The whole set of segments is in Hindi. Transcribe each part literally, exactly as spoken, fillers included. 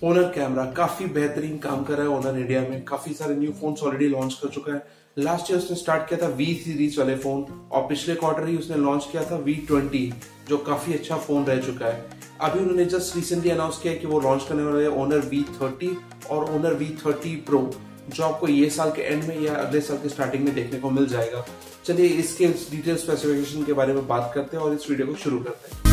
ओनर कैमरा काफी बेहतरीन काम कर रहा है। ओनर इंडिया में काफी सारे न्यू फोन्स ऑलरेडी लॉन्च कर चुका है। लास्ट ईयर उसने स्टार्ट किया था वी सीरीज वाले फोन और पिछले क्वार्टर ही उसने लॉन्च किया था वी ट्वेंटी, जो काफी अच्छा फोन रह चुका है। अभी उन्होंने जस्ट रिसेंटली अनाउंस किया कि वो लॉन्च करने वाले हैं ओनर वी थर्टी और ओनर वी थर्टी प्रो, जो आपको ये साल के एंड में या अगले साल के स्टार्टिंग में देखने को मिल जाएगा। चलिए इसके डिटेल स्पेसिफिकेशन के बारे में बात करते हैं और इस वीडियो को शुरू करते हैं।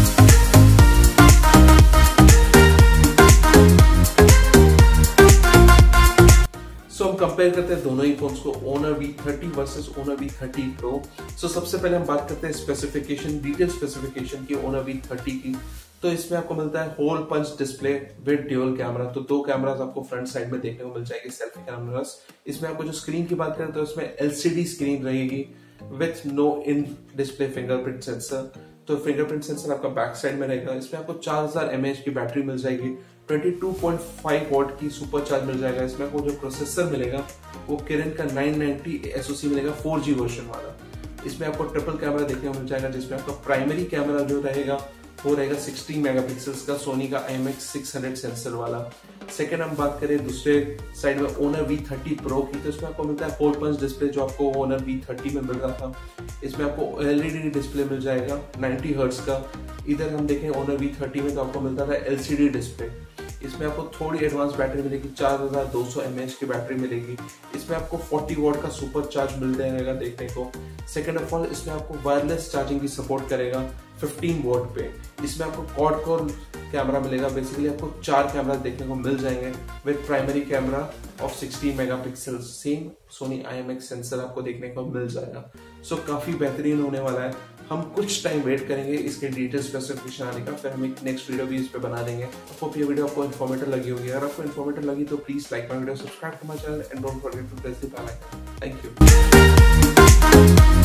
सो so, हम कंपेयर करते हैं दोनों ही फोन्स को, Honor V thirty versus Honor V thirty pro. So सबसे पहले हम बात करते हैं स्पेसिफिकेशन, डिटेल स्पेसिफिकेशन की ओनर वी थर्टी की। तो इसमें आपको मिलता है hole punch display with dual camera. तो दो कैमरास आपको फ्रंट साइड में देखने को मिल जाएगी, सेल्फी कैमरास। इसमें आपको जो स्क्रीन की बात करें तो इसमें एलसीडी स्क्रीन रहेगी with no in display fingerprint sensor. तो फिंगरप्रिंट सेंसर आपका बैक साइड में रहेगा। इसमें आपको चार हजार एम एच की बैटरी मिल जाएगी, बाईस पॉइंट पाँच वॉट की सुपर चार्ज मिल जाएगा। इसमें आपको जो प्रोसेसर मिलेगा वो किरिन का नाइन नाइंटी एसओसी मिलेगा, फोर जी वर्जन वाला। इसमें आपको ट्रिपल कैमरा देखने को मिल जाएगा, जिसमें आपका प्राइमरी कैमरा जो रहेगा वो रहेगा सिक्सटीन मेगापिक्सल्स का, सोनी का I M X six hundred sensor वाला। सेकंड हम बात करें दूसरे साइड में ओनर वी थर्टी प्रो की, तो इसमें आपको मिलता है होल पंच डिस्प्ले जो आपको ओनर वी थर्टी में मिल रहा था। इसमें आपको एलईडी डिस्प्ले मिल जाएगा नाइंटी हर्ट्ज का। इधर हम देखें ओनर वी थर्टी में तो आपको मिलता था एलसीडी डिस्प्ले। इसमें आपको थोड़ी एडवांस बैटरी मिलेगी, चार हजार दो सौ एम एच की बैटरी मिलेगी। इसमें आपको फोर्टी वॉट का सुपर चार्ज मिल जाएगा देखने को। सेकेंड ऑफ ऑल इसमें आपको वायरलेस चार्जिंग भी सपोर्ट करेगा फिफ्टीन वॉट पे। इसमें आपको क्वाड कोर कैमरा मिलेगा। बेसिकली आपको चार कैमरा देखने को मिल जाएंगे with primary camera of sixteen megapixel. Same Sony I M X sensor आपको देखने को मिल जाएगा। सो so, काफी बेहतरीन होने वाला है। हम कुछ टाइम वेट करेंगे इसके डिटेल स्पेसिफिकेशन आने का, फिर हम एक नेक्स्ट वीडियो भी इस पे बना देंगे। होप ये वीडियो आपको इन्फॉर्मेटिव लगी होगी। अगर आपको इन्फॉर्मेटिव लगी तो please like my video, subscribe to my channel and don't forget to press the bell icon. Thank you.